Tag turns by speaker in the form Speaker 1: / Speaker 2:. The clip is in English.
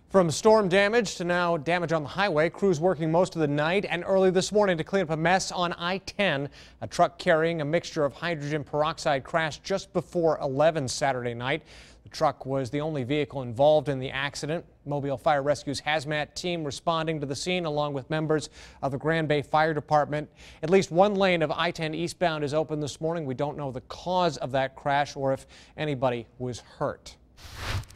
Speaker 1: From storm damage to now damage on the highway, crews working most of the night and early this morning to clean up a mess on I-10. A truck carrying a mixture of hydrogen peroxide crashed just before 11 Saturday night. The truck was the only vehicle involved in the accident. Mobile Fire Rescue's hazmat team responding to the scene along with members of the Grand Bay Fire Department. At least one lane of I-10 eastbound is open this morning. We don't know the cause of that crash or if anybody was hurt.